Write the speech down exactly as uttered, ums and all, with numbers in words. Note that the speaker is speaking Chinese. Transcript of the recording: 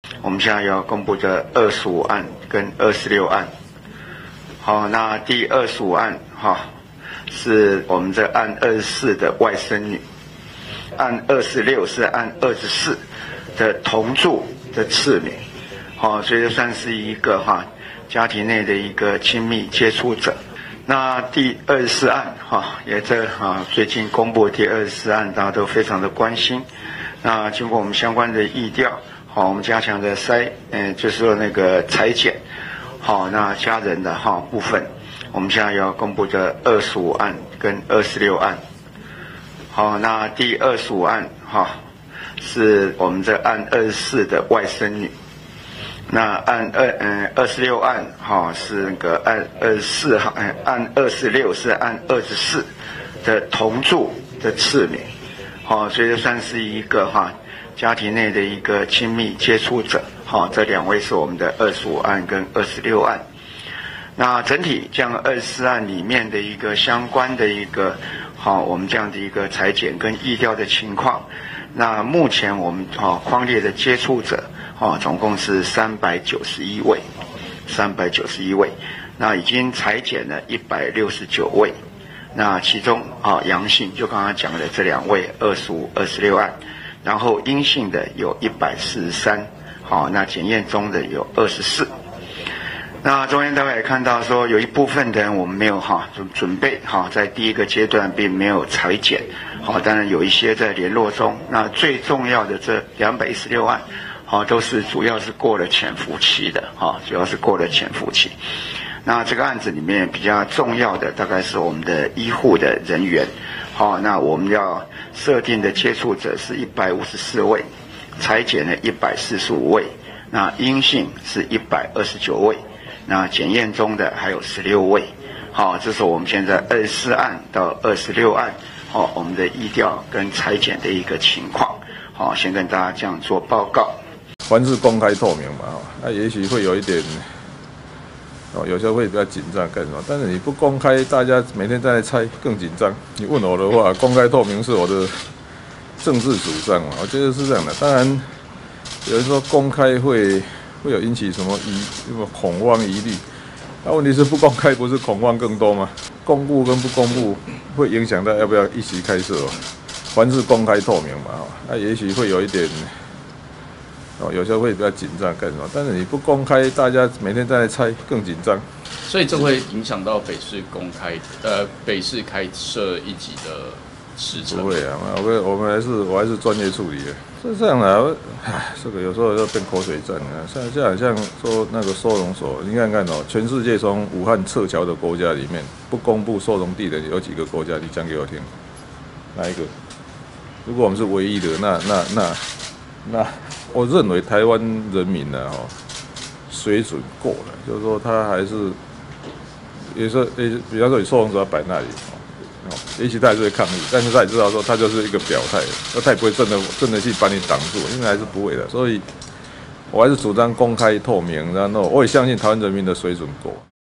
我们现在要公布的二十五案跟二十六案。好，那第二十五案哈是我们这案二十四的外甥女，案二十六是案二十四的同住的次女。好，所以算是一个哈家庭内的一个亲密接触者。那第二十四案哈也这哈最近公布的第二十四案，大家都非常的关心。那经过我们相关的疫调，好，我们加强的筛，嗯，就是说那个裁剪，好，那家人的哈部分，我们现在要公布的二十五案跟二十六案。好，那第二十五案哈是我们这案二十四的外甥女。那案二嗯二十六案哈是那个案二十四号，嗯案二十六是案二十四的同住的次女。好，所以算是一个哈家庭内的一个亲密接触者。好，这两位是我们的二十五案跟二十六案。那整体这样二十四案里面的一个相关的一个好，我们这样的一个裁剪跟疫调的情况。那目前我们哈匡列的接触者哦，总共是三百九十一位，三百九十一位。那已经裁剪了一百六十九位。那其中啊阳性就刚刚讲的这两位二十五、二十六案，然后阴性的有一百四十三，好，那检验中的有二十四。那中间大家也看到说，有一部分的人我们没有哈准准备哈，在第一个阶段并没有裁剪，好，当然有一些在联络中。那最重要的这两百一十六案，好，都是主要是过了潜伏期的，哈，主要是过了潜伏期。那这个案子里面比较重要的大概是我们的医护的人员，好，那我们要设定的接触者是一百五十四位，裁剪了一百四十五位，那阴性是一百二十九位，那检验中的还有十六位。好，这是我们现在二十四案到二十六案，好，我们的疫调跟裁剪的一个情况。好，先跟大家这样做报告。 凡是公开透明嘛，那也许会有一点，哦，有时候会比较紧张干什么？但是你不公开，大家每天在猜，更紧张。你问我的话，公开透明是我的政治主张嘛，我觉得是这样的。当然，有人说公开会会有引起什么疑、什么恐慌、疑虑，那问题是不公开不是恐慌更多吗？公布跟不公布会影响到要不要一起开设哦。凡是公开透明嘛，那也许会有一点。哦，有时候会比较紧张干什么？但是你不公开，大家每天在猜，更紧张。 所以这会影响到北市公开，呃，北市开设一级的时程。 不会啊，我们我们还是我还是专业处理的。是这样的，唉，这个有时候要变口水战啊。像这样像说那个收容所，你看看哦，全世界从武汉撤侨的国家里面，不公布收容地的有几个国家？你讲给我听，哪一个？如果我们是唯一的，那那那那。我认为台湾人民呢，哈，水准够了，就是说他还是，也是，也比方说你收容所要摆那里，哦，也许他还是会抗议，但是他也知道说他就是一个表态，那他也不会真的真的去把你挡住，因为还是不会的，所以我还是主张公开透明，然后我也相信台湾人民的水准够。